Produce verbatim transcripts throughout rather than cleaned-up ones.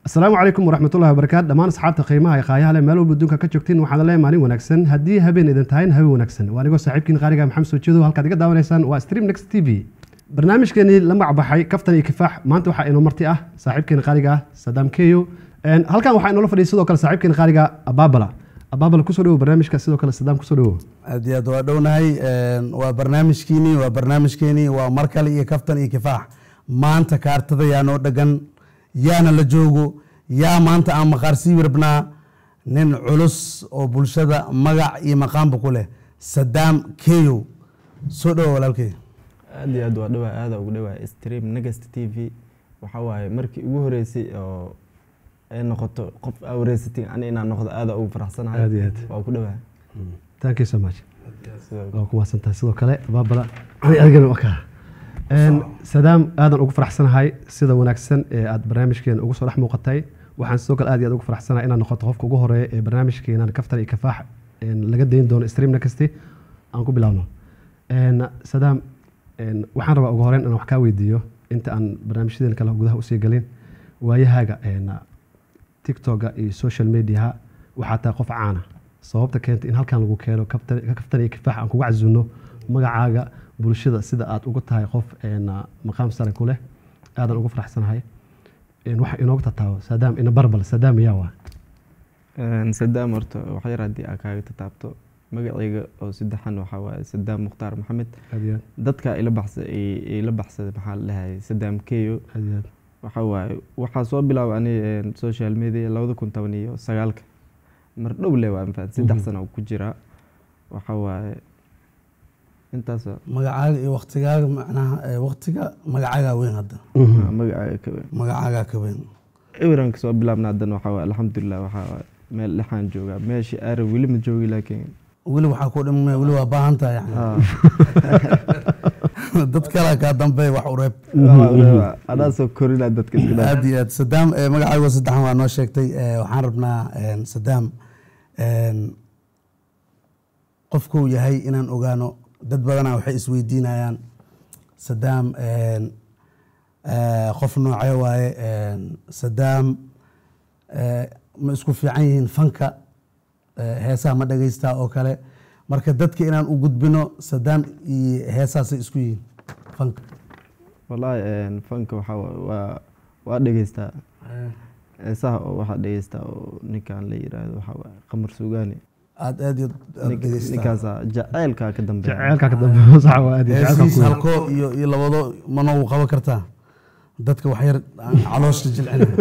السلام عليكم ورحمة الله وبركاته دمان أصحابتي قيمها يا خايها لما لو بدونك كجوكتين waxaan leeyahay maalin wanaagsan hadii habeen idin tahayn habeen wanaagsan waa aniga saaxiibkiin qaariga Maxamed Soojeedo halka adiga daawanaysan waa Stream Next T V barnaamijkeeni la magacbaxay kaftan iyo kifaax maanta waxa inoo marti ah saaxiibkiin qaariga Saddam Keyo een halkan waxa inoo la fadhiyo sidoo kale saaxiibkiin qaariga Ababala Ababala ku soo dhaw barnaamijka sidoo kale Saddam ku soo dhaw aad iyo aad waa dhownahay een waa barnaamijkeeni waa barnaamijkeeni waa markale iyo kaftan iyo kifaax maanta kaartada yaa noo dhagan yaana la joogo yaa maanta aan maqaarsi warbnaa nin culus oo bulshada magac iyo maqaanba ku leh Saddam Keyo soo dhaw walaalkay aad iyo aad waa dhawaa aad ugu dhawaa Stream Next T V waxa waaye markii ugu horeysay oo ay noqoto qof awreysatay aan inaan noqdo aad ugu faraxsanahay aad iyo aad waa ku dhawaa thank you so much oo ku waasantahay sidoo kale Ababala adiga waka een Saddam aadan ugu faraxsanahay sida wanaagsan ee aad barnaamijkeena ugu soo dhex muuqatay waxaan sidoo kale aad iyo aad ugu faraxsanahay inaan noqoto qofka ugu horeeya ee barnaamijkeena kaftan iyo kifaax een laga deyn doono Stream Next aan ku bilaawno een Saddam een waxaan rabaa ugu horeyn inaan wax ka weydiiyo inta aan barnaamijyadeena kala gudaha u sii galin waayahaaga een TikTok iyo social media waxa taa qof caan ah sababta keentay in halkan lagu keeno kaftan kaftan iyo kifaax aan kugu casuuno magacaaga bulshada sida aad ugu tahay qof een maqaam sare ku leh aadan ugu faraxsanahay in wax inoo tataawo Saddam ina barbal Saddam yaa waa een Saddam horta waxa yar hadii aad kaaga taabto magacayga oo saddexan waxa waaye Saddam Mukhtaar Maxamed hadiyad dadka ila baxsay ila baxsay maxaa la dhahay Saddam Keyo hadiyad waxa waaye waxa soo bilaw ani social media laba kun iyo toban iyo sagaal mar dhow leh waan fahad saddex sano ku jira waxa waaye intaas magacaaga iyo waqtigaaga macnaha waqtiga magacaaga weyn hadda magacaaga ka weyn magacaaga ka weyn eweran soo bilaabna hadan waxa waaye alxamdulillah waxa meel laxaan jooga meeshi aar wili ma joogi laakiin wili waxa ku dhimay wili waa baahan tahay yani dad kale ka dambeey wax u reeb ada soo korina dadka isla aad iyo aad Saddam magacaaga saddexan waa noo sheegtay waxaan rabnaa Saddam een qofku yahay inaan ogaano dad badan waxay isweydiinayaan Saddam een ee qof noocay waaye een Saddam ee ma isku fiican yihiin fanka heesaha ma dhageystaa oo kale marka dadka inaan u gudbino Saddam iyo heesaha isku yihiin fanka wallahi een fanka waxa waa waa dhageystaa heesaha waxa dhageystaa oo ninkan la yiraahdo waxa waa qamar suugaani aad aad dhageystaa ninkaas jaceelka ka dambeeya jaceelka ka dambeeya sax waa aad jaceelka halko iyo iyo labado mana uu qaban kartaa dadka wax yar caloosha jilcinaya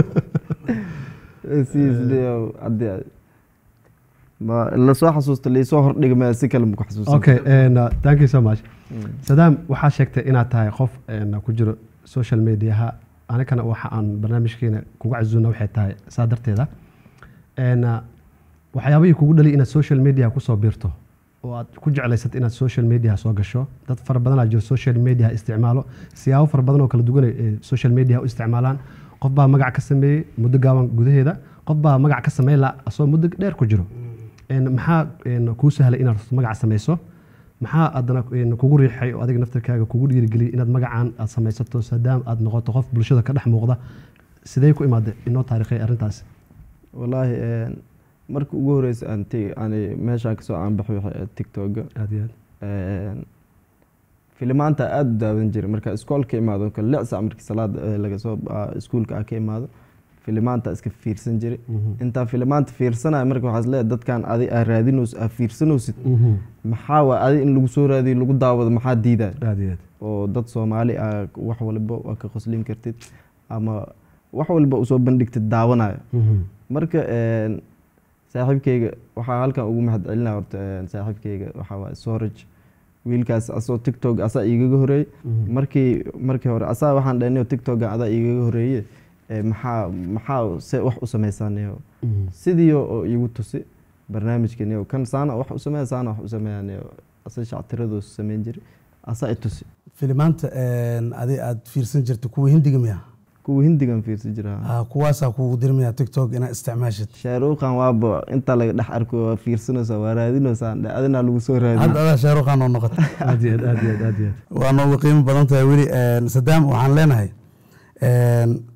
سيزليو عدي ما لا soo xasuusto la soo hordhigma si kale ku xasuusto okay and uh, thank you so much Saddam waxa sheegtay inaad tahay qof een ku jiro social media ha anakana waxa aan barnaamijkeena kugu casuuno waxay tahay saadarteeda een waxyaabaha kugu dhalay inaad social media ku soo biirto oo aad ku jeclaysat inaad social media soo gasho dad far badan aad jiro social media isticmaalo siyaabo far badan oo kala duwan ee social media u isticmaalaan qof baa magac ka sameeyay muddo gaaban gudaheeda qof baa magac ka sameeyay la asoo muddo dheer ku jiro een maxaa een ku sahlay inaad magac sameyso maxaa adana een kugu riixay oo adiga naftarkaaga kugu dhiirigeliyay inaad magacaan aad sameysato Saddam aad noqoto qof bulshada ka dhex muuqda sidee ku imaaday inoo taariikhay arintaas wallahi een markii ugu horeysay aan tii ani meesha ka soo aan baxay waxa TikTok aad iyo een filmaanta aad daawan jiray marka iskoolka imaado kale lixsa markii salaad laga soo iskoolka ka imaado filmaanta iska fiirsan jiray inta filmaanta fiirsanay marka waxa leeyahay dadkan adi ay raadinus ay fiirsanoosid maxaa waa adi in lagu soo raadiyo lagu daawado maxaa diiday aad iyo aad oo dad Soomaali ah wax walba waa ka qoslin kartid ama wax walba u soo bandhigtid daawanayo marka een saaxiibkayga waxa halkan ugu mahad celinaa horta saaxiibkayga waxa waa Storage wiilkaas asoo TikTok asa iiga horeey markii markii hore asa waxaan dhaynay TikTok ada iiga horeeyay maxaa maxaa se wax u sameysanayo sidii oo iigu tusi barnaamijkeena kan saana wax u sameeyana wax u sameeyanayo asa shactiradu sameyn jiray asa tusi filmaanta een adi aad fiirsan jirtay kuwa hindiga miya kuwa hindigan fiirsan jiraa ah kuwaas kugu dirmaya TikTok ina isticmaashid shaaruqan waaba inta laga dhax arko fiirsanaysa waraadinaysa adina lagu soo raadin hadda shaaruqan oo noqotay aad iyo aad iyo aad iyo waa noo qiimo badan tahay wili een Saddam waxaan leenahay een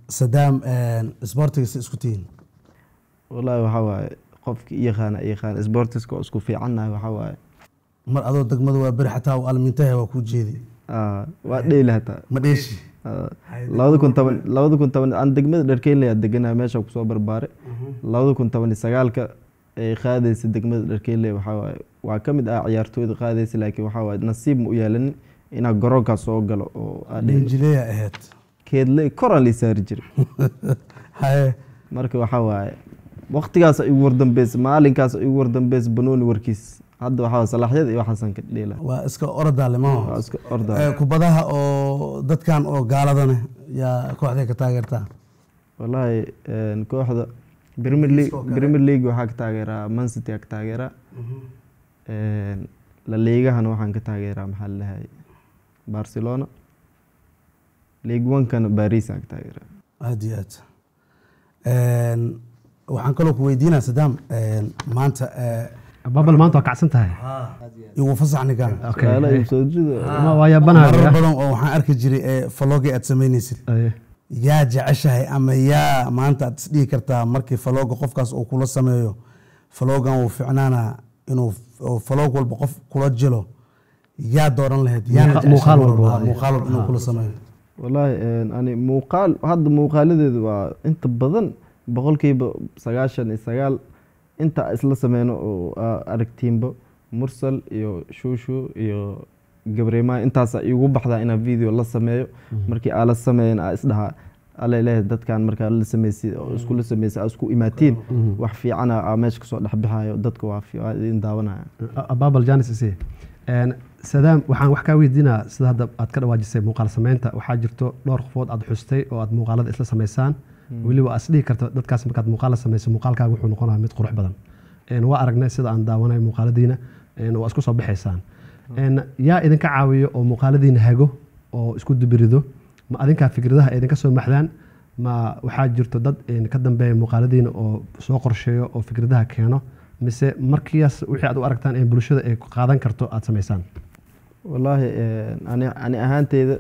sadaam isboortiga si isku tihiin wallaahi waxaa waaye qofki yaqaana yaqaan sportiska oo isku fiicannahay waxaa waaye mar adoo degmada waa beri xataa u almintaha waa kuu jeedi waa dheeli hataa ma dheeshi labada kun toban labada kun toban aan degmada dharkeynlaya deganaa meesha kusoo barbaaray labada kun toban iyo sagaalka ay qaadaysa degmada dharkeynlaya waxaa waaye waa ka mid ah ciyaartooyda qaadaysa laakiin waxaa waaye nasiib ma u yeelanin inaa garoonkaa soo galo oo dhenjileya ahayd keedle koraan lii saari jiray haye marka waxaa waaye waqtigaas igu wardambeys maalinkaas igu wardambeys banooni warkiis hadda waxaa salaaxyada iyo waxaasan ka dheela waa iska ordaale ma waa iska ordaa kubadaha oo dadkan oo gaaladane yaa kooxday ka taageertaa wallaahi kooxda Premier League Premier League waxaa ka taageeraa Man City ka taageeraa La Liga-hana waxaan ka taageeraa maxaa la dhahay Barcelona League One-kana Paris ka taageeraa aad iyo aad waxaan kaloo ku weydiinaa Sadaam maanta babal maanta waa kacsan tahay igu fasaxnigan waa yaabanahay marar badan oo waxaan arki jiray falooga aad samaynaysid yaa jeceshahay ama yaa maanta aad isdhihi kartaa markii falooga qofkaas uu kula sameeyo faloogan wuu ficnaana inuu faloog walba qof kula jilo yaa dooran lahayd muuqaal walba muuqaal walba inuu kula sameeyo wallaahi ani muuqaal hadda muuqaaladeedu waa inta badan boqolkiiba sagaashan iyo sagaal inta isla sameyno oo aragtiinba mursal iyo shuushu iyo gabreemaa intaas igu baxdaa inaa video la sameeyo markii aan la sameeyin aan isdhaha alla ilaahay dadkan markaa la sameeyay oo isku la sameeyay isku imaatiin wax fiican ah meesha ka soo dhaxbaxayo dadku waa fiican daawanaya babal janis isee een Sadaam waxaan wax ka weydiinaa sida hadda aad ka dhawaajisay muuqaal sameynta waxaa jirto dhowr qofood aad xustay oo aad muuqaalada isla sameysaan waliba aad isdhihi karto dadkaas markaad muuqaal sameyso muuqaalkaaga wuxuu noqonayaa mid qurux badan een waa aragnay sida aan daawanay muuqaaladiina een waa isku soo baxaysaan een yaa idinka caawiyo oo muuqaaladiina hago oo isku dubirido ma adinka fikradaha idinka soo maxdaan ma waxaa jirto dad ka dambeeya muuqaaladiina oo soo qorsheeyo oo fikradaha keeno mise markiias wixii aad u aragtaan in bulshada ay qaadan karto aad sameysaan wallaahi ani ani ahaanteyda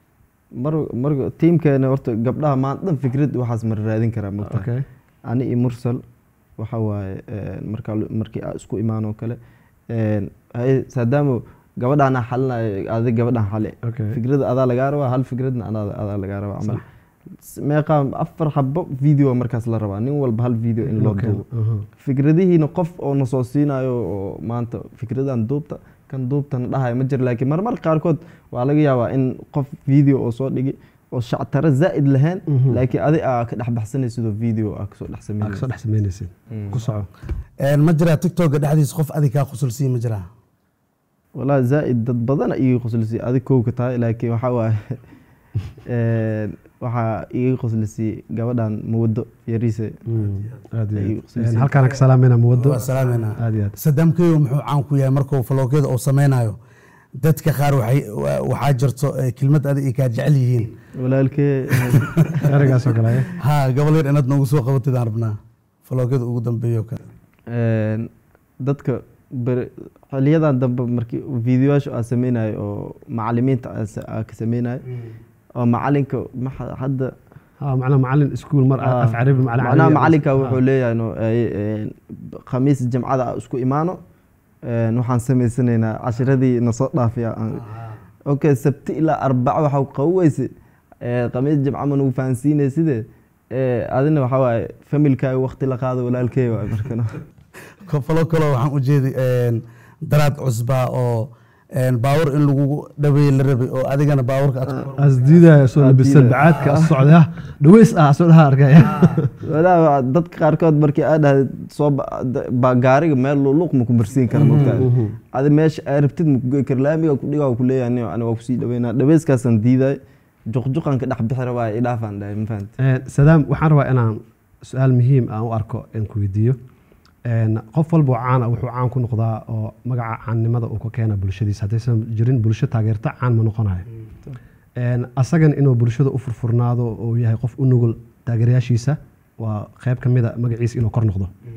mar mar teamkeena horta gabdhaha maanta fikrad waxaas mar raadin karaa marka okay ani iyo mursal waxa waaye marka markii isku imaano kale een hay Sadaam gabadhana xalnay aad gabadhan xalay fikrada adaa laga rabaa hal fikradna adaa laga rabaa amal meeqa afar xabo video markaas la rabaa nin walba hal video in loo duubo fikradihiina qof oo na soo siinayo oo maanta fikradan duubta kan duubtan dhahay ma jir laakiin marmar qaar kood waa laga yaabaa in qof video oo soo dhigi oo shactara zaid lahayn laakiin adi aa ka dhaxbaxsanayso video aa kasoo dhaxsameeyay kasoo dhaxsameeyay ku soco een ma jira TikTok dhexdiisa qof adi ka qusulsiin ma jira والله زائد dad badan iga qoslisay adig koow ka tahay laakiin waxa waa ee waxa iga qoslisay gabadhan Muwado Yariise aad iyo halkaan ka salaamayna Muwado salaamayna aad iyo Sadaam Keyo muxuu caan ku yahay markuu faloogeeda oo sameynayo dadka qaar waxay waxa jirto kelmad adig ka jecel yihiin walaalkee eragaas oo kale ha gabal yar inaad nagu soo qabatid aan rabnaa faloogeeda ugu dambeeyo ka ee dadka xiliyadan dambe markii videoyaasha aan sameeyay oo macallimiinta aan ka sameeyay oo macallinka hadda ha macna macallin iskuul mar af carabi macallin macna macallinka wuxuu leeyahay inuu khamiis jimcada isku imaano ee waxaan sameysanaynaa cashiradii na soo dhaafiya okay sabti ila arbaca waxa qawaysay ee khamiis jimca ma uu faansiinay sidee ee adina waxa waaye familkaaga waqti la qaado walaalkay waa markana kafalo kale waxaan u jeeday een daraad cusba oo een baawar in lagu dhaweey la rabay oo adigana baawarka aad asdiida soo labisan bacaadka socda dhaweys ah soo dhaha arkaya walaa dadka qaar kood markii aad soo ba gaariga meel luuq ma ku barsiin kara markaa adi meesha ay rabtid ma ku geey laamiga ku dhigaa ku leeyahay ani waa ku sii dhaweynaa dhaweyskaasan diiday juqjuqan ka dhax bixira waa ilaafan dhaay ma fahanti ee Sadaam waxaan rabaa inaan su'aal muhiim ah u arko in ku weydiiyo een qof walba caan wuxuu caan ku noqdaa oo magaca caannimada uu ka keena bulshadiisa hadaysan jirin bulsho taageerta caan ma noqonayo een asagan inuu bulshada u furfurnaado oo yahay qof u nugul taageerayaashiisa waa qayb kamid ah magaciisa inuu kor noqdo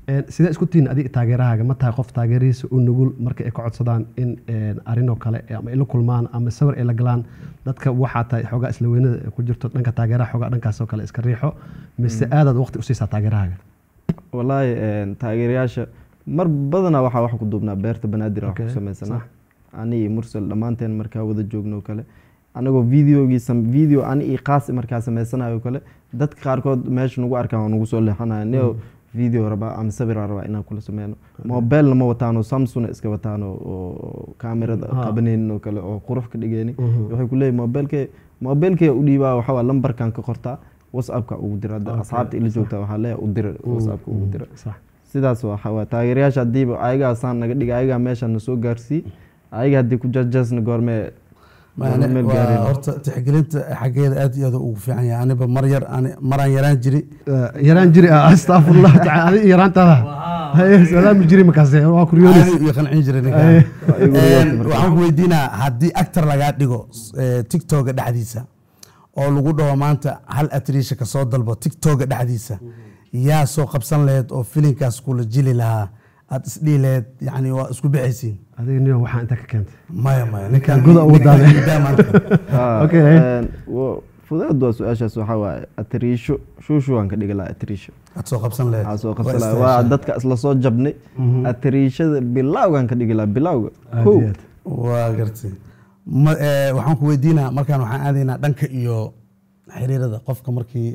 sidee isku tihiin adiga taageerahaaga ma tahay qof taageerihiisa u nugul marka ay ka codsadaan in arrinoo kale ama ay la kulmaan ama sawir ay la galaan dadka waxaa tahay xoogaa isla weynada ku jirto dhanka taageeraha xoogaa dhankaasoo kale iska riixo mise aadaad waqti u siisaa taageerahaaga wallaahi taageerayaasha mar badanaa waxaa wax ku duubnaa beerta banaadir wax ku samaysanaa ani iyo mursal dhammaanteen markaa wada joogno kale anagoo videogii video ani iyo qaas markaa samaysanayo kale dadka qaarkood meesha nagu arkaan waa nagu soo leexanaya neo video rabaa ama sawir rabaa inaan kula sameyno mobilna ma wataano Samsung iska wataano oo kaamirada qabaneen oo kale oo qurux ka dhigeen waxay ku leeyahay mobilka mobilka u dhiibaa waxa waa lambarkan ka qortaa WhatsApp-ka ugu dira asxaabta ila joogta waxa leeyahay u dira WhatsApp-ka ugu dira sidaas waxa waa taageerayaasha hadiiba ayaga saan naga dhigay ayaga meesha na soo gaarsii ayaga hadii ku jajasna goorme horta tixgelinta xageeda aad iyo aad ugu fiican yahay aniba mar yar maraan yaraan jiri yaraan jiri astaghfirullah ta'ala adi yaraantada hay salaam jiri makaas waa ku riyoonis iyo qancin jiray ninka waxaan ku weydiinaa haddii actor laga dhigo TikTok dhexdiisa oo lagu dhawo maanta hal attriisha ka soo dalbo TikTok dhexdiisa yaa soo qabsan lahayd oo filinkaas kula jili lahaa aad isdhiileed yani waa isku bixaysiin adiga niyo waxaa inta ka keentay maya maya ninkan guda ugu daaday okay fudeed waa su'aashaas waxa waaye attriisho shuushu waan ka dhigi lahaa attriisho aad soo qabsan lahayd aad soo qabsan lahayd waa dadka isla soo jabnay attriishada bilowgan ka dhigi lahaa bilowga waa gartay waxaan ku weydiinaa markaan waxaan aadaynaa dhanka iyo xiriirada qofka markii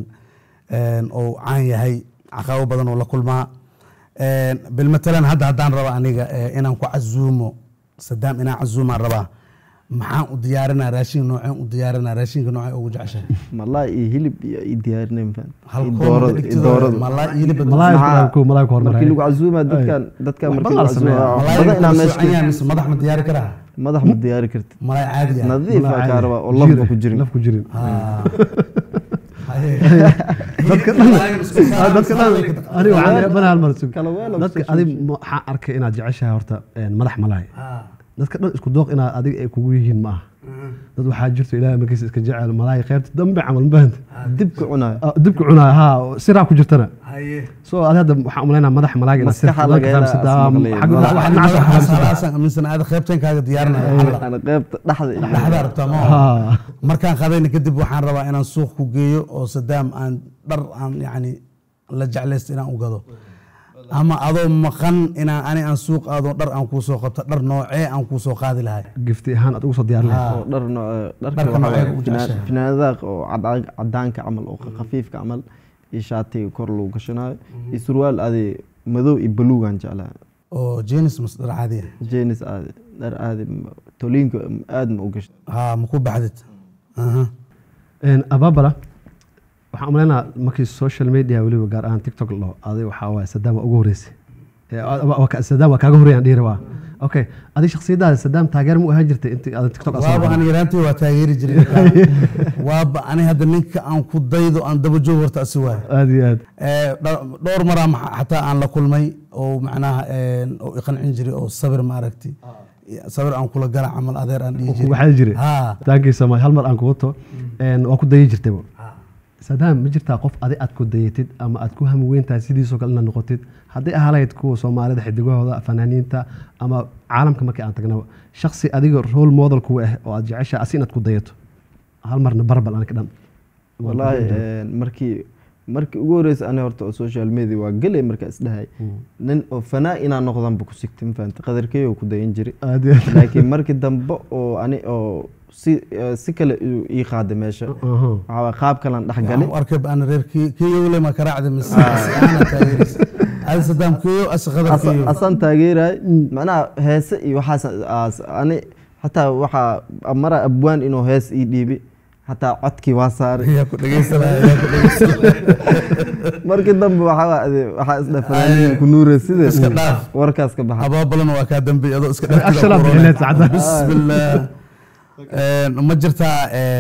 oo caan yahay caqabo badan oo la kulmaa بالمثلا هذا هدان ربا أنيقا إنا نكو عزومو صدام إنا عزوما ربا محان وديارنا راشين نوعين وديارنا راشين نوعين أو جعشة والله يهلب يديارنا مفان الدورة الدورة والله يهلب ملايكو ملايكو هرمرا مركي لوك عزوما داد كان داد كان مركي لوك عزوما بدأنا ماشكين مدح من دياري كرا مدح من دياري كرت ملاي عادي نظيفة كاربا والله لفكو جرين لفكو جرين dadka dadka ani waxaan banaal marsug dadka adi waxaan arkay inaad jeceshahay horta madax malaay dadka dhan isku dooq inaad adiga ay kugu yihiin ma aha dad waxaa jirto ilaahay markiisa iska jecel malaay qaybta dambe camal baahanta dibka cunaa dibka cunaa ha siraa ku jirtana soo aad hadda waxaan umaleynaa madax malaay inaad si fahamsadaa xaq wax nacas xasan min sanad qaybtan kaaga diyaarnaa ana qaybta dhaxda dhaxda rabtaa ma markaan qadayna kadib waxaan rabaa inaan suuq ku geeyo oo sadaam aan dhar aan yani la jeclaysto inaan u gado ama adoo maqan inaan ani aan suuq aado dhar aan ku soo qabto dhar noocee aan ku soo qaadi lahay gifti ahaan aad ugu soo diyaar lahayd oo dhar dharka finaanada oo cadaanka camal oo khafiifka camal iyo shaatiga kor loo gashanayo iyo surwaal adi madow iyo blue aan jeclaa oo jeans mas dhar caadi ah jeans aadi dhar aadi tolinka aad ma u gashay ha ma ku baxdid aha een ababala waxaan umaleynaa markii social media waliba gaar ahaan TikTok loo aday waxa waa Saddam ugu horeysay ee Saddam waa kaaga horeeyay dhiir waa okay adi shakhsiyadaada Saddam taageer mu ahaan jirtay intii aad TikTok asoo waa aan yaraantii waa taageeri jiray waa ani hadda ninka aan ku daydo aan daba joog horta asi waa aad iyo aad ee dhowr mar xataa aan la kulmay oo macnaha oo iqancin jiray oo sabir ma aragtay sabir aan kula gala camal adeer aan dhigi jiray waxa jiray ha taageer Soomaali hal mar aan ku wato een waa ku dayi jirtay Saddam ma jirtaa qof adi aad ku dayatid ama aad ku hamweyntahay sidiisoo kale inaad noqotid haddii ahalayd kuwa Soomaalida xidigahooda fanaaniinta ama caalamka markii aan tagnaba shakhsi adiga role model ku ah oo aad jeceshahay asi inaad ku dayato hal marna barbal aan ka dhan wallahi markii markii ugu horeysay ana horta social media waa galay marka isdhahay nin oo fanaa inaan noqdan bu ku sigtin faanta qadarkeeyo ku dayin jiray laakiin markii dambe oo ani oo si si kale ii qaade meesha waxa qaab kale aan dhax galay arkab aan reerkii kiyo ma karaacda mis ana taageeris hal Saddam kiyo asqadar kiyo asan taageeray macnaha heese iyo waxa ani hatta waxa amara abwaan inuu hees ii dhiibi hatta codkii waa saaray ya ku dhageysanaa ya ku dhageysanaa markii dambe waxa waxa isdhafanay ku nuure sida iska dhaaf warkaas ka baxay abaabalan waa ka dambe adoo iska dhaaf ashara bilaad saacada bismillah ma jirtaa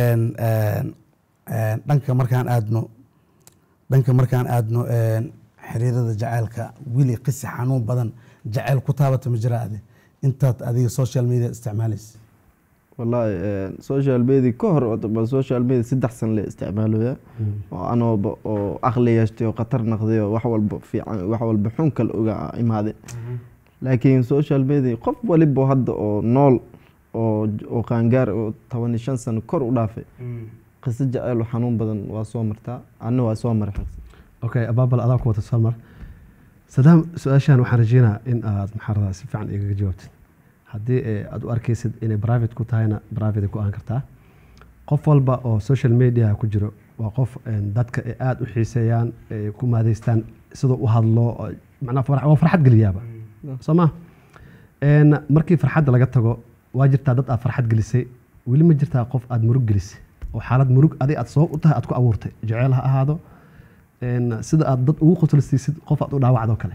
dhanka markaan aadno dhanka markaan aadno xiriirada jacaylka wili qisi xanuun badan jacayl ku taabata ma jira ade intaad adiga social media isticmaalaysa wallahi social media ka hor oo social media saddex san la isticmaalayo oo anoo oo aqli yeeshtay oo qatar noqday wax walba fiican wax walba xun kale uga imaaday laakiin social media qof waliba hadda oo nool oo oo qaangaar oo toban iyo shan sano kor u dhaafay qisa jacayl xanuun badan waa soo martaa anna waa soo maray okay abaabal adaa ku wata salmar Sadaam su'aashan waxaan rajeynaa in aad maxarada si fiican iga jawaabtid haddii aad u arkaysid inay private ku tahayna private ku aan kartaa qof walba oo social media ku jiro waa qof dadka aad u xiiseeyaan ku maadeystaan sidoo u hadlo macna farxad galiyaaba sama een markii farxadda laga tago waa jirtaa dad aad farxad gelisay weli ma jirtaa qof aad murug gelisay oo xaalad murug adiga aad soo u tahay aad ku abuurtay jacayl ha ahaado een sida aad dad ugu qotolsiisid qof aad u dhaawacdo kale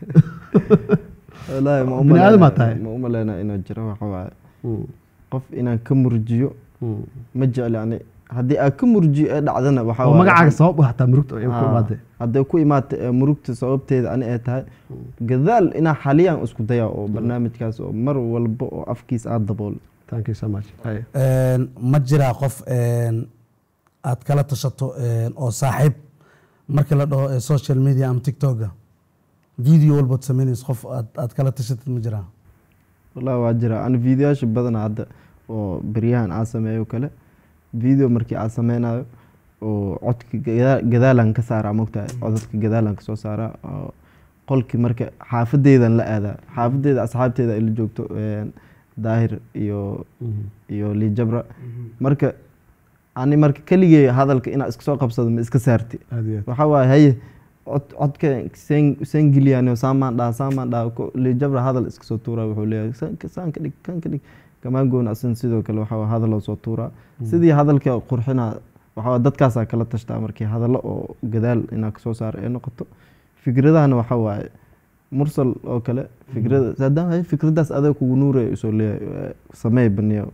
wallaahi ma bini aadam aad tahay ma umaleena inuu jiro waxa waaye qof inaan ka murjiyo ma jecel yani haddii aad ka murjiyo ee dhacdana waxa waaye magacaaga sabab u hataa murugta ay ku imaatay haddii ku imaatay murugta sababteeda ani ay tahay gadaal inaa xaliyaan isku daya oo barnaamijkaas oo mar walba oo afkiis aad dabool thank you so much een ma jira qof een aad kala tashato een oo saaxiib marka la dhaho social media am TikTok video walba sameeyay qof aad aad kala tashatid ma jira wallahi waa jira aan videoyaasha badan hadda oo bariyahan aan sameeyo kale video markii aan sameynayo oo codka gadaalan ka saara moogtaa codka gadaalan ka soo saara qolki marka xaafadeedan la aada xaafadeeda asxaabteeda ila joogto daahir iyo iyo li jabra marka ani marka kaligay hadalka ina iska soo qabsado ma iska saarti waxa waa hay codka sen giliyano saamaan dhaa saamaan dhaa li jabra hadal iska soo tuura wuxuu leeyahay saan ka dhig kan ka dhig kamaan goon asan sidoo kale waxa hadal soo tuura sidii hadalka qurxina waxa dadkaas kala tashtaa markii hadallo oo gadaal ina ka soo saar ee noqoto fikradahana waxa waaye mursal oo kale fikrada sadaan hay fikradaas adag kugu nuuray soo leeyahay sameey baniyo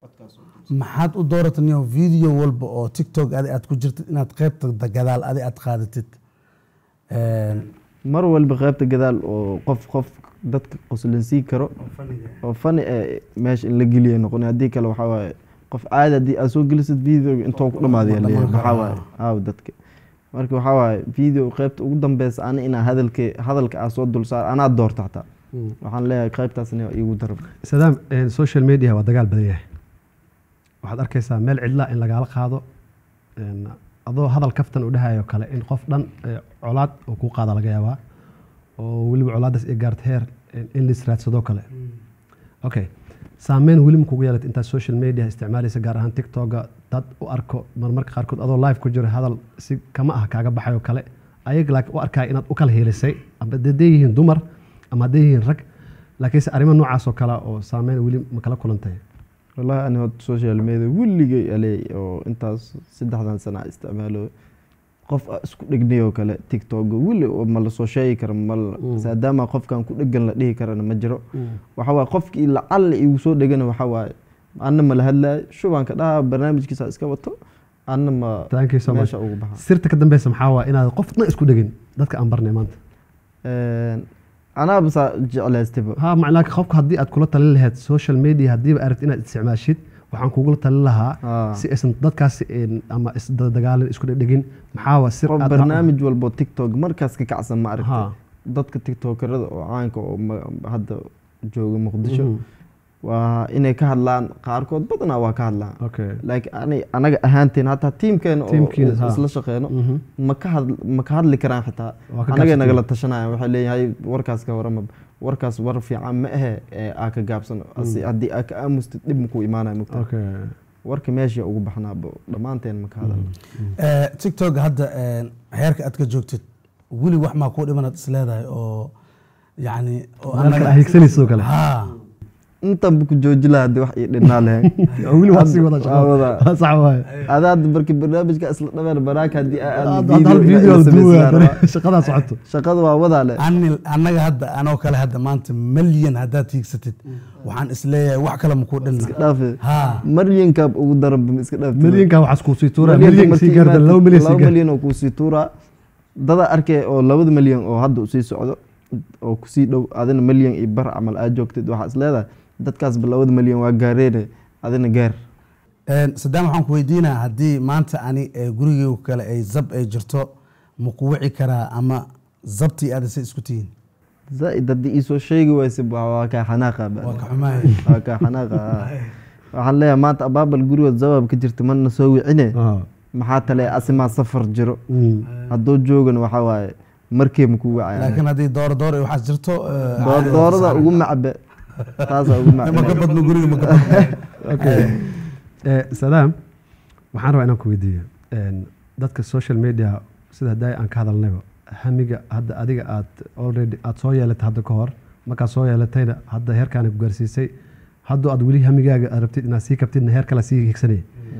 maxaad u dooratay video walba oo TikTok aad ku jirtid inaad qaybta gadaal aad qaadatid een mar walba qaybta gadaal oo qof qof dadka qoslinsi karo oo fani ee meesh in la geliyo noqon hadii kale waxa waaye qof caadi hadii aad soo gelisid video inta ku dhamaadaya waxa waaye aaw dadka marka waxa waaye video qaybta ugu dambeys aan ina hadalka hadalka aan soo dul saar ana doorta taa waxaan leeyahay qaybtaasna igu darab Sadaam social media waa dagaal badan yahay waxaad arkaysaa meel cidla in lagaala qaado een adoo hadal kaftan u dhahayo kale in qof dhan colaad oo ku qaada laga yaabaa oo waliba colaadaas ay gaarto heer in la israadsado kale okay saameyn weli ma kugu yeelatay inta social media isticmaalaysa gaar ahaan TikTok dad u arko marmarka qaarkood adoo live ku jiro hadal si kama ah kaaga baxayo kale ayaga laakiin u arkay inaad u kala heelisay ama dadeeyihiin dumar ama dadeeyihiin rag laakiin arrimo noocaas oo kale oo saameyn weli ma kala kulantay والله أنا هاد social media ولي عليه أو أنت سدح ذا سنة استعماله قف اسكو دغنيو كله تيك توك ولي مال سو شيء كرم مال سادما قف كان كو دغن لا دهي كرنا ما جرو waxa waa qofkii la all igu soo dhagana waxa waa anna ma la hadlay shuban ka dhaha barnaamijkiisa iska wato anna ma thank you so much sirta ka dambaysa maxaa waa inaad qofna isku dhagin dadka aan barnay maanta een أنا بس جعلت ها معناك خوفك هدي أتكلم تلي لها السوشيال ميديا هدي بعرفت إنها استعماشيت وحن كقول تلي لها آه. سي اسم ضد كاس أما اس دجال إسكو دقين محاول سر برنامج والبو تيك توك مركز كعسل ما عرفت ضد كتيك توك رد وعانك هذا جو مقدشة وإني كهلان قاركود بدنا وكهلان أوكي like أنا أنا أهانتين حتى تيم كان تيم كين أصل شقينا ما كهل ما كهل اللي كران حتى أنا جينا قلت تشنا وحلي هاي وركاس كورم وركاس ورفي عم إيه أك جابسون أصي أدي أك أمست نبكو إيمانا مكتر أوكي ورك ماشي أو بحنا بو دمانتين ما كهذا تيك توك هذا هيرك أتك جوكت ولي وح ما كود إيمانا تسلاده أو يعني أنا هيكسني سوق له ها أنت بكو جوجلا هذا واحد لنا أولي واسي ولا شغال صح واي هذا بركي برنامج كأصل نمر براك هدي هذا الفيديو دو شقدا صعدته شقدا ووضع له أنا أنا هذا أنا وكله هذا ما أنت مليون هذا تيكستت وحن إسلاه وح كلام مكودن ها مليون كاب وضرب مسكنا مليون كاب عسكوسي تورا مليون سيجار لو مليون سيجار مليون وكوسي تورا ضد أركي أو لود مليون أو هذا وسي سعود أو كوسي لو هذا مليون إبر عمل أجوكتد وحاس لا dadkaas bilowd milyan waa gaareen adina gaar Sadaam waxaan ku weydiinaa haddii maanta ani gurigeyga kale ay zab ay jirto ma ku wici karaa ama zabtii aad isa isku tihiin zaaid haddii iisoo sheegi wayse waa kaa xanaaqa waa ka xumahay waa kaa xanaaqa waxaan leeyahay maanta abaabal gurigood zabaab ka jirta mana soo wicine maxaa tale asimaa safar jiro hadduu joogan waxaa waaye markii ma ku wacaya laakiin haddii dooro dooro waxaad jirto door doorada ugu macbe taasa ugu macbe ma ka badno guriga ma ka badno okay Sadaam waxaan rabaa inaan ku weydiiyo dadka social media sida hadda aan ka hadalnayba hamiga hadda adiga aad already aad soo yeelatay hadda ka hor markaa soo yeelatayna hadda heerkaan ku gaarsiisay hadda aad weli hamigaaga aad rabtid inaad sii kabtidna heer kale sii higsanay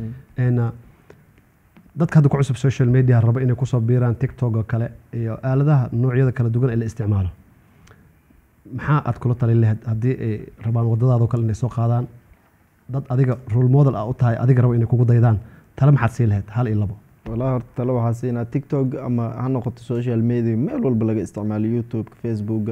dadka hadda ku cusub social media raba inay kusoo biiraan tiktok oo kale iyo aaladaha noocyada kala duwan ee la isticmaalo maxaa aad kula talin lahayd haddii ay rabaan wadadaadoo kale inay soo qaadaan dad adiga role model ah u tahay adiga raba inay kugu daydaan tale maxaad sii lahayd hal iyo labo والله horta talo waxaa siinaa tiktok ama ha noqoto social media meel walba laga isticmaalo youtube facebook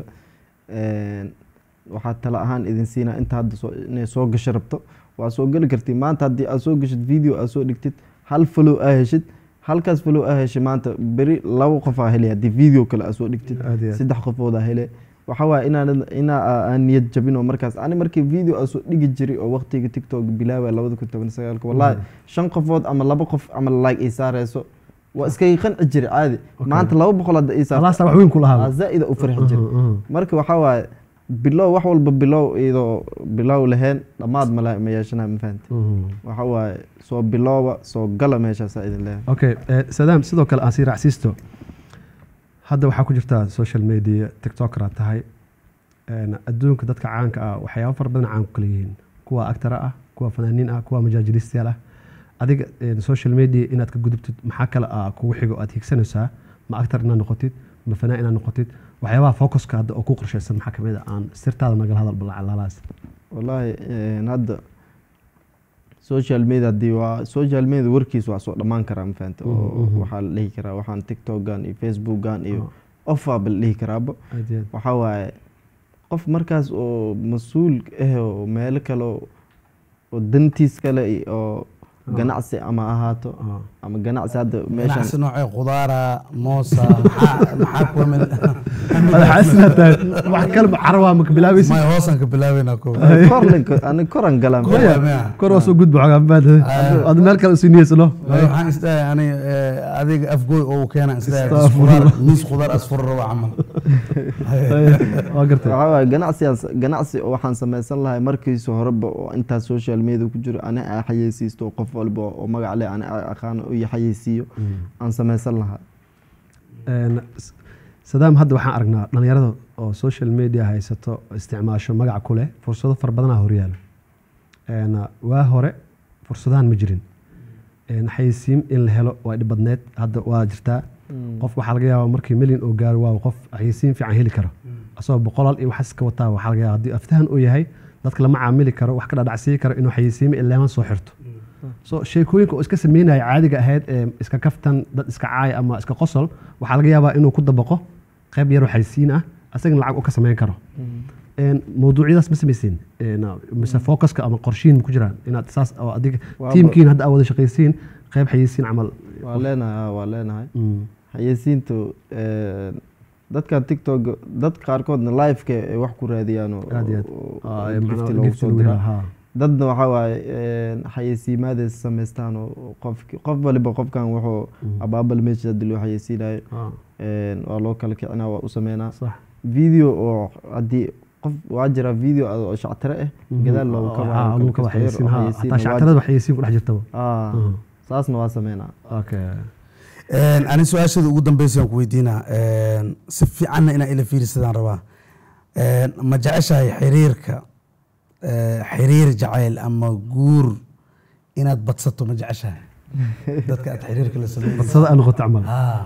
waxaa talo ahaan idin siinaa inta hadda inay soo gasho rabto waa soo geli kartid maanta haddii aad soo gashid video aad soo dhigtid hal follow aa heshid halkaas follow aa heshay maanta beri labo qof aa helay haddii video kale aad soo dhigtid saddex qofood aa helay waxaa waaye inaan inaa aan niyad jabin oo markaas ani markii video aan soo dhigi jiray oo waqtiga tiktok bilaabay labada kun toban iyo sagaalka wallahi shan qofood ama laba qof ama like ay saarayso waa iskaga qanci jiray caadi maanta laba boqol hadda ay saarayso alaasta wax weyn ku lahaa zaaid u farxi jiray marka waxaa waaye bilow wax walba bilow iyadoo bilow lahayn dhammaad mala ma yeeshanaa ma fahanti waxaa waaye soo bilowba soo gala meeshaasaa idin leeyahay okay Sadaam sidoo kale aan sii raacsiisto hadda waxaa ku jirta social media tiktoker aad tahay adduunka dadka caanka ah waxyaabo fara badan caan ku kala yihiin kuwa actor ah kuwa fanaaniin ah kuwa majaajilistayaal ah adiga social media inaad ka gudubtid maxaa kale ah kugu xigo aad higsanaysaa ma actor inaad noqotid ma fanaan inaad noqotid waxyaabaha focuska hadda oo ku qorshaysan maxaa kamid ah aan sirtaada nagala hadal balacalaalaas wallahi hadda social media haddii waa social media warkiis waa soo dhammaan karaa ma fahanta oo waxaa la dhihi karaa waxaan tiktokan iyo facebookan iyo offaaba la dhihi karaaba waxaa waaye qof markaas oo mas-uul ah oo meelo kale oo dantiis kale oo ganacsi ama ahaato ama ganacsi hadda meeshan ganacsi noocee qudaara moosa maxaa maxaa kuwa mid xasnata wax kale carwa ma ka bilaabaysid ma hoosan ka bilaabeyna ko kor ani koran galaan kor oo soo gudbo xogaa baad ad meel kale soo niyeysano waxaan istaa ani adiga afgooy oo keena istaa qudaar mis qudaar asfur raba camal waa gartay waxa waaye ganacsi ganacsi oo waxaan samaysan lahay markiisa horeba oo inta social media ku jiro ana xayeysiisto qof walba oo magac leh ana aqaan oo yaxayeysiyo aan samaysan lahaa Sadaam hadda waxaan aragnaa dhalinyarada oo social media haysato isticmaasho magac ku leh fursado far badan ah horyaal een waa hore fursadahan ma jirin een xayeysiin in la helo waa dhibadneed hadda waa jirtaa qof waxa laga yaabaa markii milyan oo gaar waa qof xayeysiin fiican heli karo asoo boqolaal iyo wax iska wataa waxa laga yaabaa haddii aftahan uu yahay dadka lama caamili karo wax ka dhadhacsiin karo inuu xayeysiin ilaaman soo xirto so sheekooyinka oo iska sameynaya caadiga ahayd ee iska kaftan dad iska caay ama iska qosol waxa laga yaabaa inuu ku dabaqo qayb yar oo xayeysiin ah asagana lacag u ka sameyn karo een mawduucyadaas ma sameyseen een mise focuska ama qorshiin ku jiraan inaad saas oo adiga teamkiin hadda wada shaqaysiin qayb xayeysiin camal waa leenahay waa leenahay xayeysiintu ee dadka tiktok dad qaarkoodna live-ka ay wax ku raadiyaan oo gift loo diro dadna waxa waaye xayeysiimaada samaystaan oo qof qof waliba qofkan wuxuu abaabal meesha dilo xayeysiinayo een waa loo kala kicinaa waa u sameynaa video oo haddii qof waa jira video oo shactare ah gadaal loo ka waa ka xayeysiin ha shactarada waxayeysiin ku dhex jirto ah saasna waa sameynaa okay een ani su'aashada ugu dambeysay ku weydiinaa een si fiican ina ila fiirsadaan rabaa een ma jeceshahay xiriirka xiriir jacayl ama guur inaad badsato ma jeceshahay dadka aad xiriirka la sameeyay badsada aan noqoto camal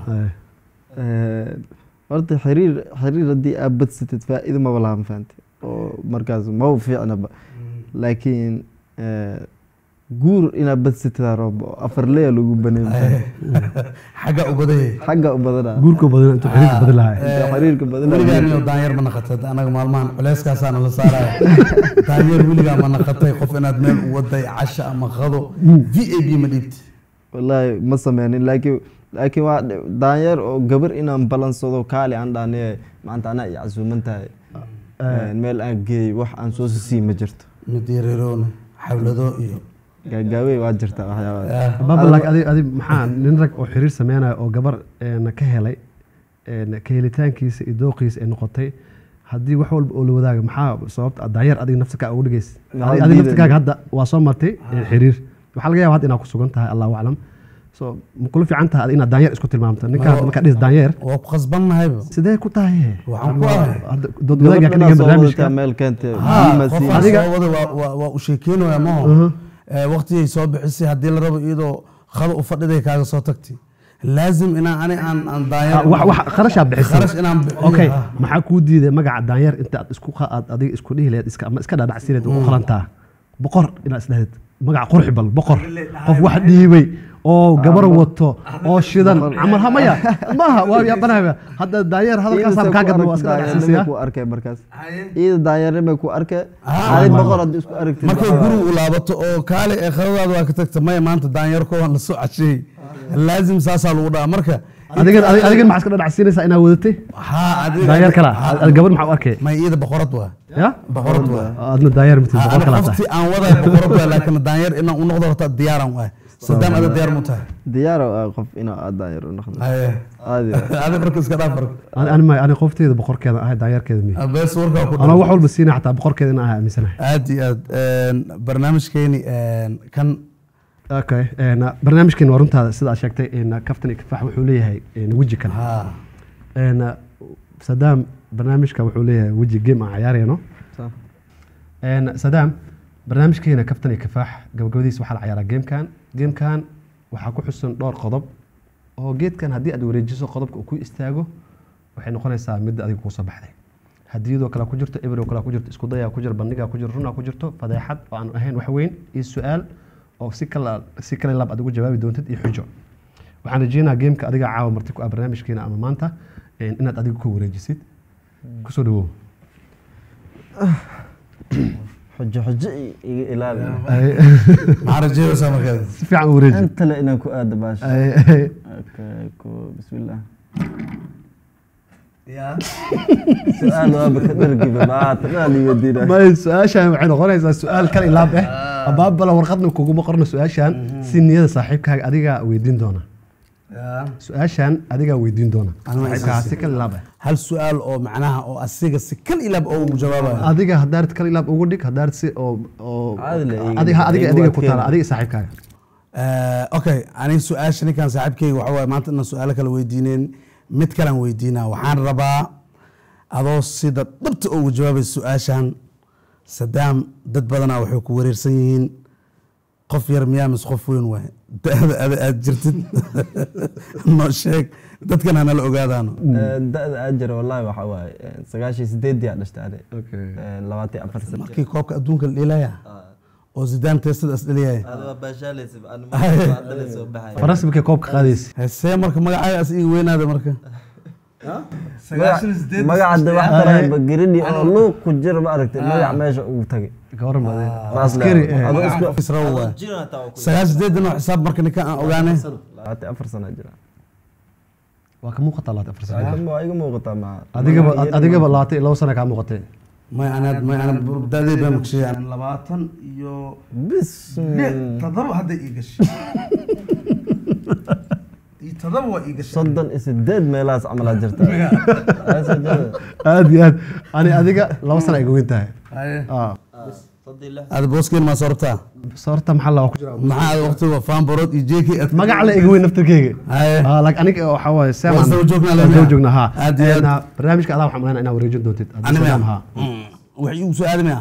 ee horta xiriir xiriir haddii aad badsatid faa'iido ma walaha ma fahantay oo markaas ma u fiicnaba laakiin guur inaad badsatida roob afar leeya lagu baneeyay xagga u baday xagga u badana guurka badan intuu xiriirka badan lahay xiriirka badan weligaa daanyar ma naqatay anaga maalmahan culeyskaasaan la saaraya daanyar weligaa ma naqatay qof inaad meel u waday casha ama qado v a b ma dhiibti wallahi ma sameynin laakiin laakiin waa daanyar oo gabar inaan balansado kaali aan dhaanay maanta ana iyo casuuman tahay meel aan geey wax aan soo sii ma jirto mid yareeroon xawlado iyo gaagaaway waa jirta waxyaabaha baba lag adi adi maxaa nin rag oo xiriir sameynaya oo gabar een ka helay een ka helitaankiisa iyo dooqiisa ay noqotay haddii wax walba oo la wadaaga maxaa sababta daanyar adiga nafsaka ugu dhigays adiga naftikaaga hadda waa soo martay xiriir waxaa laga yaabaa hadda inaad ku sugan tahay allahu aclam so ma kula fiican tahay inaad daanyar isku tilmaamto ninkaas markaa dhis daanyar waa ku qasbannahay sidee ku tahay waxaan ku ahay dood wadaaga ka dhigan barnaamijka meel keentay adiga waa u sheekeynaya ma waqtigay soo bixisay haddii la rabo iyadoo khado u fadhiday kaaga soo tagtay laazim inaan ani aan aan daanyar wax wax kharashaa bixisay kharash inaan bixiyo okay maxaa kuu diiday magaca daanyar inta aad isku aad adiga isku dhihi lahayd iska ama iska dhaadhacsineed u qalantaa boqor inaad isdhahdid magaca qurxi bal boqor qof wax dhiibay oo gabar wato oo shidan camal hamaya maaha waa yaabanaaba hadda daanyar hadalkaas aan ka gadno waa iska dhaadhacsiisaya ku arkay markaas iyada daanyarnimo ku arkay ay boqor aad isku aragtay markay guri u laabato oo kaale ee khadadaada waa ka tagta maya maanta daanyar ko la soo cashay laazim saasaa lagu dhaca marka adiga adiga maxaa iska dhaadhacsiinaysaa inaad wadatay ha adiga daanyar kala gabar maxaa u arkay may iyada boqorad waa ya boqorad waa adna daanyar mitii boqor kala tahay qofti aan waday boqorad waa laakiin daanyar inaan u noqdo horta diyaaran waa sadam ada diyaar mu tahay diyaar oo qof inaa aad daanyar u noqdo aye aadi aadi marka iska dhaaf marka ani ma ani qofteeda boqorkeeda ahay daanyarkeeda mi bas warka ku ana wax walba siina xataa boqorkeeda inaan ahay aaminsanahay aad iyo aad barnaamijkeeni kan okay een barnaamijkeena waa runtaada sida aad sheegtay in kaftan iyo kifaax wuxuu leeyahay weji kale ha een Saddam barnaamijka wuxuu leeyahay weji game aan ciyaarayno een Saddam barnaamijkeena kaftan iyo kifaax gabagabadiisa waxaa la ciyaaraa gamekan gamekan waxaa ku xusan dhowr qodob oo geedkan haddii aad wareejiso qodobka uu ku istaago waxay noqonaysaa mid adiga ku soo baxday hadiyadoo kale ku jirto ebroo kale ku jirto isku daya ku jiro bandhiga ku jiro runa ku jirto fadeexad oo aan ahayn wax weyn iyo su'aal oo si kala si kala lab adigu jawaabi doontid iyo xujo waxaan rajeynayaa gameka adiga caawa marti ku ah barnaamijkeena ama maanta inaad adigu ku wareejisid ku soo dhawow xujo xujo iga ilaali maxaa rajeyaysaa markaad si fiican u wareeji inta le inaan ku aado baasha okay ku bismillah ya su'aal waa baka dhargiba baa taqaan iyo diina ma su'aashan waxay noqonaysaa su'aal kale ilaab ah abaabala warqadna kugu qorno su'aashan si niyada saaxiibkaaga adiga weydiin doona su-aashan adigaa weydiin doona si kal ilaab hal su-aal oo macnaha oo asiga si kal ilaab oo ugu jawaabayo adiga haddaad kal ilaab ugu dhig haddaad si oo oo adiga adiga adiga ku taala adiga saaxiibkaaga okay aniga su-aasha ninkan saaxiibkayga waxa waaye maanta inaan su-aalo kala weydiineen mid kalaan weydiinaa waxaan rabaa adoo sida dhabta ugu jawaabaysa su-aashan Saddam dad badanaa waxay ku wareersan yihiin qof yar miyaa mis qof weyn waay da'da aad jirtid noo sheeg dadkan hana la ogaadaano da'da aad jira wallahi waxa waaye sagaashan sideed yaa dhashtay labaatan afar sano markii koobka adduunka la dheelaya oo Zidane teestada is dheliyay adoo baashaalaysa aan ma soo baxay faras markii koobka qaadaysa heesee marka magacaaga as ii weynaada marka magacada wax taray bagirini oo luuq ku jira ma aragtay magac meesha uu tagay gabar ma askari adoo isku israawa sagaashan sideed no xisaab marka ninka aan ogaanay labaatan afar sano jira waa ka muuqata labaatan afar sano waa iga muuqata ma adiga adiga labaatan laba sano ka muuqatay ما أنا ما أنا بدأت بمشي أنا لبعتن يو بس تضرب هذا إيجش يتضرب وإيجش صدق إسداد ميلاس عمل أجرته هذه هذه أنا أديك لو صار يقول تاه آه هذا بوسكين ما صرتها صرتها محل وقت مع وقت وفان برود يجيكي ما قال يقول نفتكيه آه لك أنا حوا سامع زوجنا لا زوجنا ها أنا برنامج كذا وحنا أنا وريجون دوتي أنا ها وحيو سؤال ما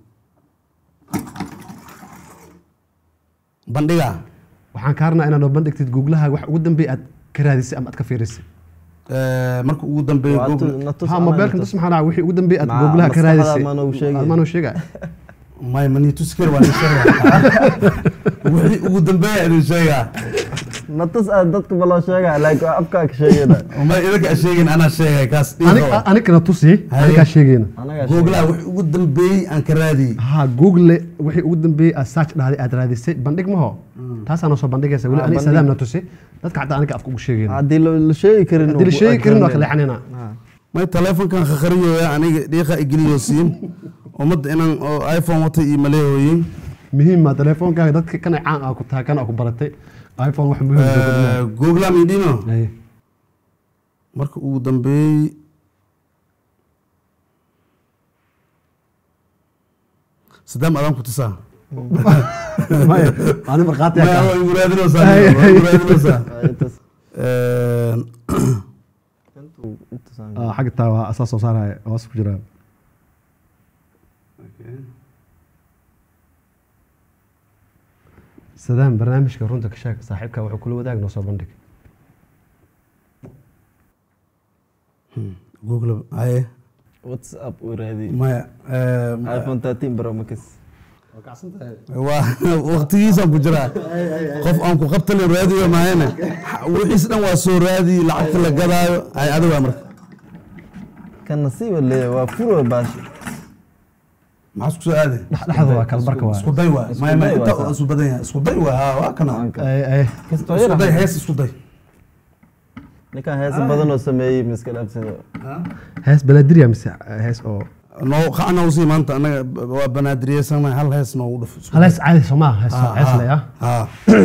بندقة waxaan ka harnaa inaad bandhigtid googlaha wax ugu dambeey aad ka raadisay ama aad ka fiirisay ee marka ugu dambeey google ha mobilkan tus maxaa wixii ugu dambeey aad googlaha ka raadisay ma noo sheegay may mani tuskir waa sheega wixii ugu dambeeyay inuu sheega natas aad dadka bala sheega laakiin afka ka sheegayna ma idinka sheegin ana sheegay kaas aniga aniga tusi aniga sheegayna google wixii ugu dambeeyay aan ka raadi ha google wixii ugu dambeeyay aad search dhahday aad raadisay bandhig ma ho taas aan soo bandhigaysa wali ani Sadaam na tusi dadka xataa aniga afka ugu sheegayna hadii la sheegi karin hadii la sheegi karin waa kala xanina may telefonkan khariyo aniga dhiiqa igiliyo siin umad inaan iPhone wata iyo maleeyoyin muhiim ma telefonkaaga dadka kana caan ah ku taagan oo ku baratay iPhone wax muhiim ah Google ma idino ay marka ugu dambeeyay Sadaam adan ku tisaa ma ani marqaati ah ma muraadino saa muraadino saa ee ah xaq taa asaas soo saaray hoos ku jira Sadaam barnaamijka runta ka sheeg saaxiibka wuxuu kula wadaagno soo bandhig Google ay WhatsApp u raadi ma iPhone thirteen Pro Max waa waqtigiisa ku jira qof aan ku qabtay raadiyo maayna wixii dhan waa soo raadi lacagta la gadaayo ay adiga marka kan nasiib leeyahay waa furo baash ما اسكو سؤالي لحظه waa kala barka waa isku day waa ma ma inta isku badan yahay isku day waa waa kana ay ay isku day hees isku day ninka hees badan oo sameeyay miskal absado hees banadiriya mise hees oo no qaana u sii maanta anaga waa banadiriya sama hal hees no u dhuf hal hees caadi soma hees hees la ha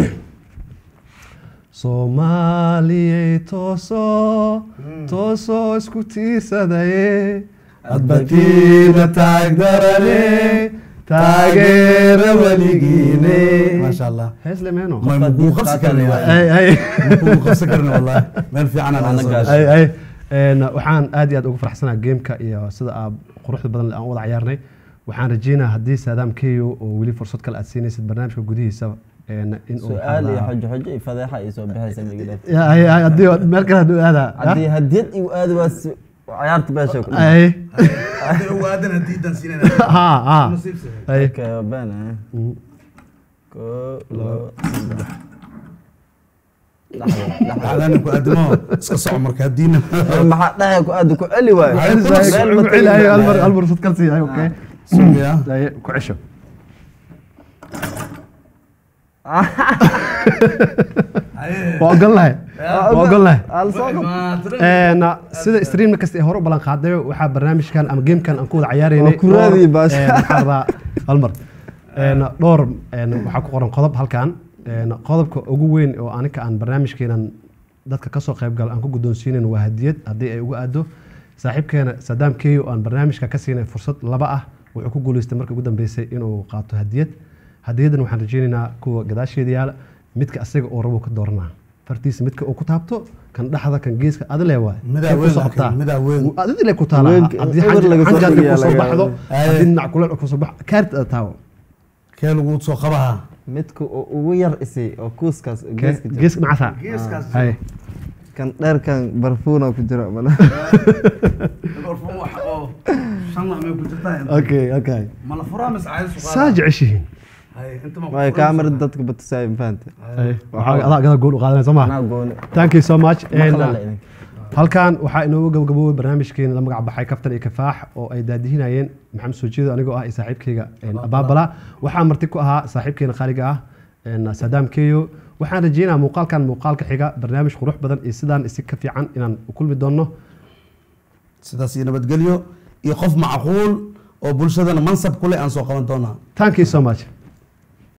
Soomaaliya tooso tooso isku tiirsadaye adbatiina taagdarane taageera waligiine ما شاء الله hees lemeeno ما بو خمسة كرني ay ay بو خمسة كرني والله مال في عنا ay ay een waxaan aad iyo aad ugu faraxsanahay gameka iyo sida aad quruxda badan aan wada ciyaarnay waxaan rajeynayaa hadii Sadaam Keyo oo wali fursad kale aad siinaysid barnaamijka gudihiisa een in uu su'aal iyo xaj xaj iyo fadeexa ay soo bixaysa migilaad ya ay ay hadii meel kale haduu aada hadii hadii uu aad was عيارت باشا اي هو ادنا هديدان سيننا ها ها اي كبانا كو لحظه انا كو ادمو اسك سو marka hadina ما حدها كو اد كو علي واي علي اي المر المر فكرتي اي اوكي سوريا اي كو عشو وقال له وقال له انا sida stream kasta hore balan qaaday waxa barnaamijkan ama game kan aan ku wada ciyaareynay kuraadi baas maxaa halmar een door een waxa ku qoran qodob halkan een qodobka ugu weyn oo aniga aan barnaamijkeenan dadka ka soo qayb gal aan ku gudoonsiinay waa hadiyad hadii ay ugu aado saaxiibkeena Sadaam Keyo aan barnaamijka ka siinay fursad laba ah wuxuu ku guuleystay markii ugu dambeysay inuu qaato hadiyad hadiyadan waxaan rajeynaynaa kuwa gadaasheeda yaala midka asaga oo rabo ka dooranaa fartiisa midka uu ku taabto kan dhaxda kan geeska aad leeyahay midaa weyn midaa weyn aad idile ku taala hadii xajan ku soo baxdo hadii dhinac kule ku soo bax kaart taawo kee lagu soo qabaha midka ugu yar isay oo kuuskaas geeska geeska macasa geeskaas hay kan dheerkan barfuuna ku jira mala barfuun wax oo shan ma ku jirtaa okay okay mala furamas caadi soo qaada saajicisheen ما كاميرا دتك بتسايم فانت اي waxa adaa gada gool u qaadanay Soomaa thank you so much and halkan waxa inoo gabagaboway barnaamijkeena la magac baxay kaftan iyo kafaax oo ay daadihinayeen maxamed soo jeedo anigoo ah saaxiibkayga abaabala waxa marti ku ahaa saaxiibkeena qaaliga ah een Sadaam Keyo waxaan rajeynayaa muuqaalkan muuqaalka xiga barnaamij qurux badan iyo sidaan isi ka fiican inaan u kulmi doono sidaas iyo nabadgelyo iyo qof macquul oo bulshadana mansab kule aan soo qaban doonaa thank you so much